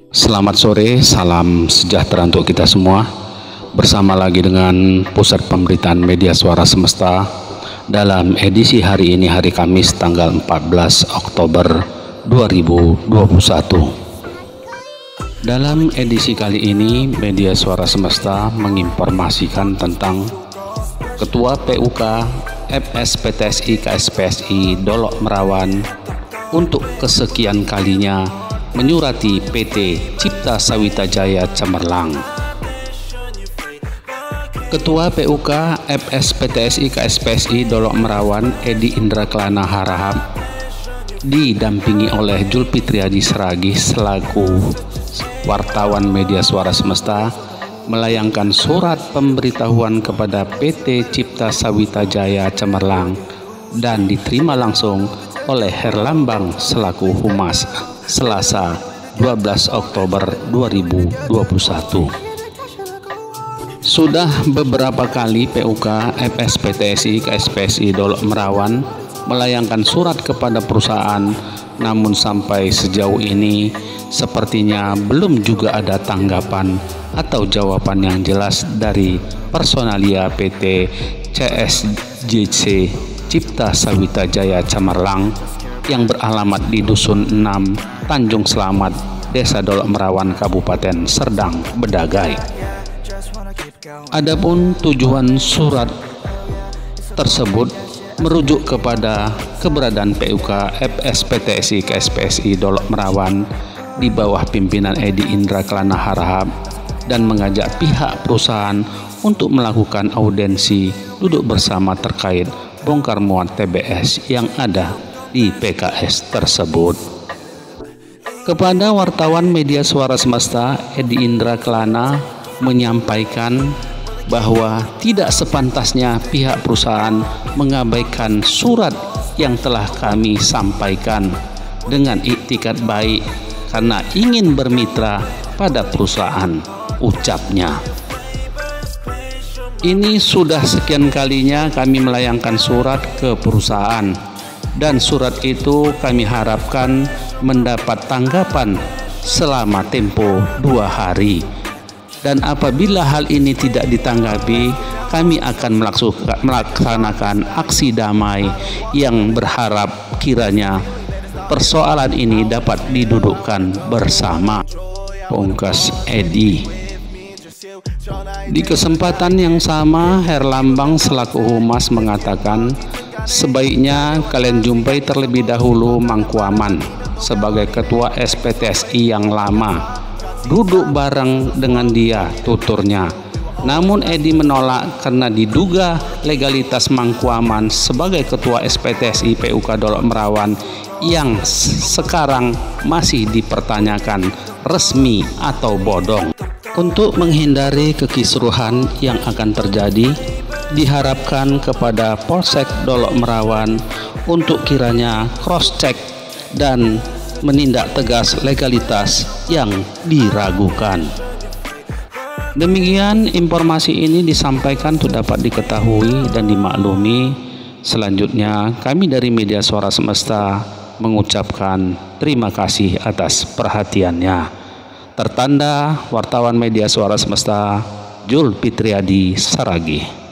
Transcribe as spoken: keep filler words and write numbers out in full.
Selamat sore, salam sejahtera untuk kita semua. Bersama lagi dengan Pusat Pemberitaan Media Suara Semesta dalam edisi hari ini, hari Kamis tanggal empat belas Oktober dua ribu dua puluh satu. Dalam edisi kali ini, Media Suara Semesta menginformasikan tentang Ketua P U K F S P T S I K S P S I Dolok Merawan untuk kesekian kalinya menyurati P T Cipta Sawita Jaya Cemerlang. Ketua P U K F S P T S I K S P S I Dolok Merawan Edi Indra Kelana Harahap didampingi oleh Julfitriadi Seragih selaku wartawan Media Suara Semesta melayangkan surat pemberitahuan kepada P T Cipta Sawita Jaya Cemerlang dan diterima langsung oleh Herlambang selaku Humas Selasa dua belas Oktober dua ribu dua puluh satu. Sudah beberapa kali P U K F S P T S I K S P S I Dolok Merawan melayangkan surat kepada perusahaan, namun sampai sejauh ini sepertinya belum juga ada tanggapan atau jawaban yang jelas dari personalia P T C S J C Cipta Sawita Jaya Cemerlang yang beralamat di Dusun enam, Tanjung Selamat, Desa Dolok Merawan, Kabupaten Serdang Bedagai. Adapun tujuan surat tersebut merujuk kepada keberadaan P U K F S P T S I K S P S I Dolok Merawan di bawah pimpinan Edi Indra Kelana Harahap dan mengajak pihak perusahaan untuk melakukan audensi duduk bersama terkait bongkar muat T B S yang ada di P K S tersebut. Kepada wartawan Media Suara Semesta, Edi Indra Kelana menyampaikan bahwa tidak sepantasnya pihak perusahaan mengabaikan surat yang telah kami sampaikan dengan iktikat baik karena ingin bermitra pada perusahaan, ucapnya. Ini sudah sekian kalinya kami melayangkan surat ke perusahaan, dan surat itu kami harapkan mendapat tanggapan selama tempo dua hari. Dan apabila hal ini tidak ditanggapi, kami akan melaksanakan aksi damai yang berharap kiranya persoalan ini dapat didudukkan bersama, pungkas Edi. Di kesempatan yang sama, Herlambang selaku Humas mengatakan sebaiknya kalian jumpai terlebih dahulu Mangkuaman sebagai Ketua S P T S I yang lama, duduk bareng dengan dia, tuturnya. Namun Edi menolak karena diduga legalitas Mangkuaman sebagai Ketua S P T S I P U K Dolok Merawan yang sekarang masih dipertanyakan resmi atau bodong. Untuk menghindari kekisruhan yang akan terjadi, diharapkan kepada Polsek Dolok Merawan untuk kiranya cross check dan menindak tegas legalitas yang diragukan. Demikian informasi ini disampaikan untuk dapat diketahui dan dimaklumi. Selanjutnya kami dari Media Suara Semesta mengucapkan terima kasih atas perhatiannya. Tertanda wartawan Media Suara Semesta Julfitriadi Seragih.